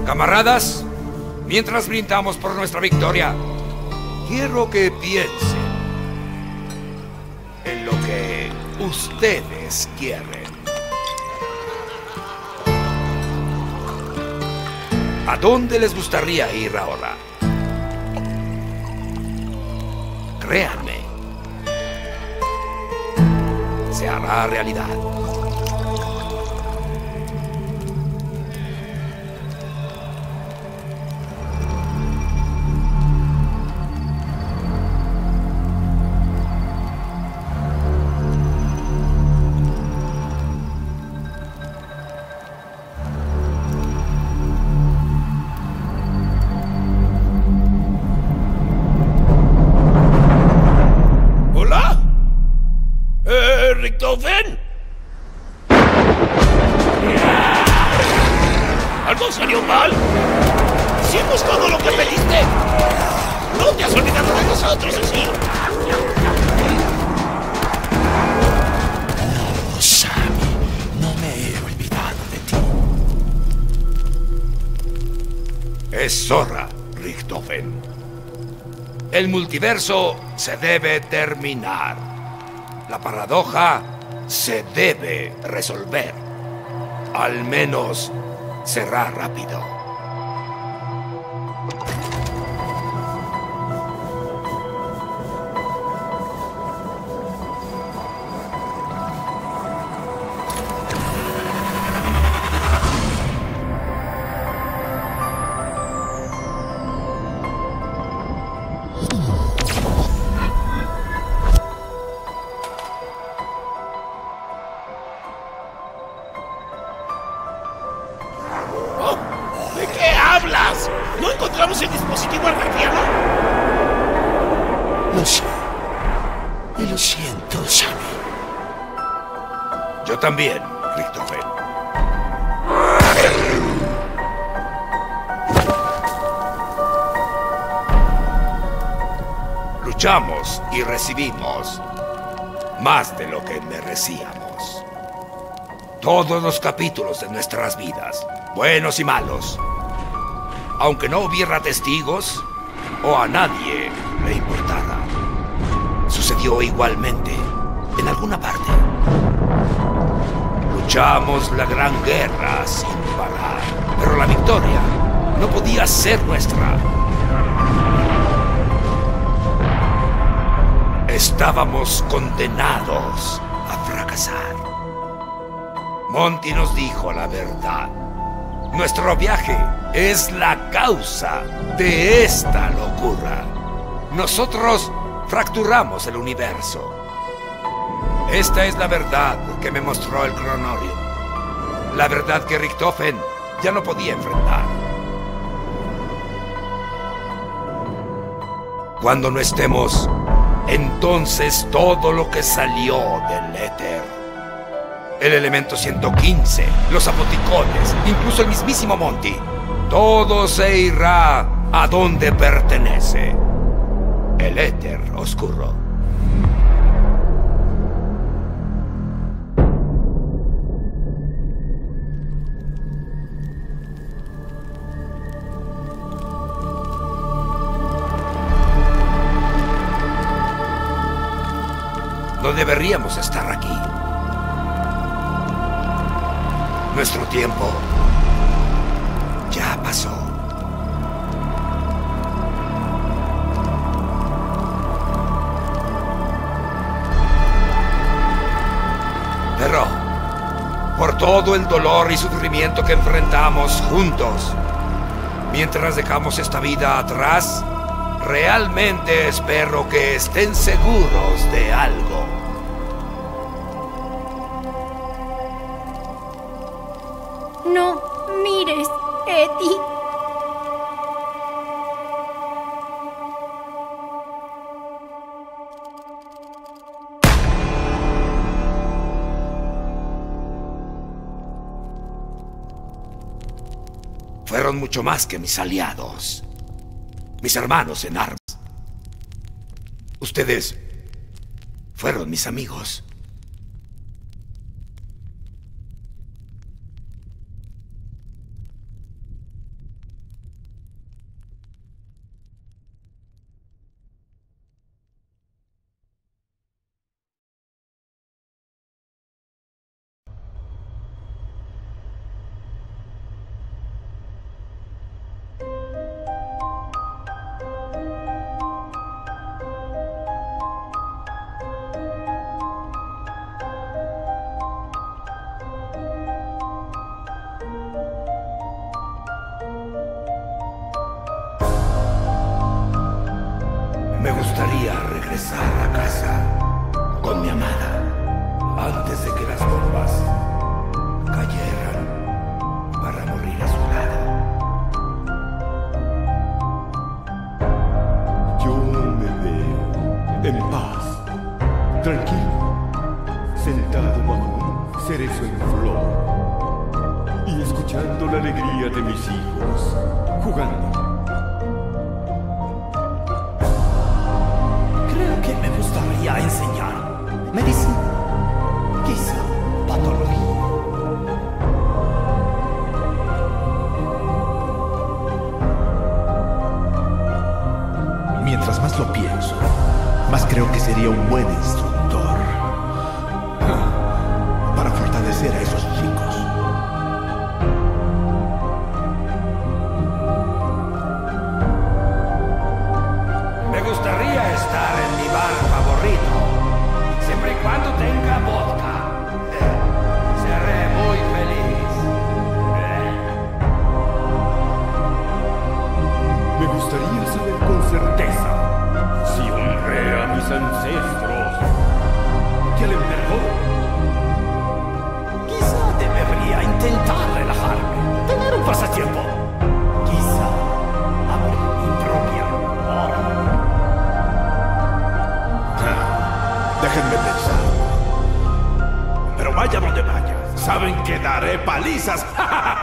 Camaradas, mientras brindamos por nuestra victoria, quiero que piensen en lo que ustedes quieren. ¿A dónde les gustaría ir ahora? Créanme, se hará realidad. ¿Richtofen? ¿Algo salió mal? ¿Hicimos todo lo que pediste? No te has olvidado de nosotros, así. No, Sammy, no me he olvidado de ti. Es hora, Richtofen. El multiverso se debe terminar. La paradoja se debe resolver. Al menos será rápido. ¿De qué hablas? ¿No encontramos el dispositivo arcadiano? Lo sé. Y lo siento, Sammy. Yo también, Richtofen. Luchamos y recibimos más de lo que merecíamos. Todos los capítulos de nuestras vidas, buenos y malos, aunque no hubiera testigos o a nadie le importara, sucedió igualmente en alguna parte. Luchamos la gran guerra sin parar, pero la victoria no podía ser nuestra. Estábamos condenados a fracasar. Monty nos dijo la verdad. Nuestro viaje es la causa de esta locura. Nosotros fracturamos el universo. Esta es la verdad que me mostró el Chronorium. La verdad que Richtofen ya no podía enfrentar. Cuando no estemos, entonces todo lo que salió del éter, el elemento 115, los apoticones, incluso el mismísimo Monty, todo se irá a donde pertenece: el éter oscuro. No deberíamos estar aquí. Nuestro tiempo ya pasó. Pero, por todo el dolor y sufrimiento que enfrentamos juntos, mientras dejamos esta vida atrás, realmente espero que estén seguros de algo. No mires, Eddie. Fueron mucho más que mis aliados, mis hermanos en armas. Ustedes fueron mis amigos. Me gustaría regresar a casa con mi amada antes de que las bombas cayeran para morir a su lado. Yo me veo en paz, tranquilo, sentado bajo un cerezo en flor y escuchando la alegría de mis hijos jugando. Creo que me gustaría enseñar medicina, quizá patología. Mientras más lo pienso, más creo que sería un buen instructor para fortalecer a esos chicos. Me gustaría estar en mi bar favorito, siempre y cuando tenga vodka. Seré muy feliz. Me gustaría saber con certeza si honré a mis ancestros que el emperador. Quizá debería intentar relajarme, tener un pasatiempo. Quizá abrir mi propia hora. Déjenme pensar. Pero vaya donde vaya, saben que daré palizas.